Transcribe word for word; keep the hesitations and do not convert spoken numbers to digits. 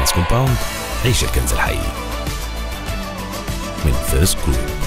فاينانس كومباوند. عيش الكنز الحقيقي من فيرست جروب.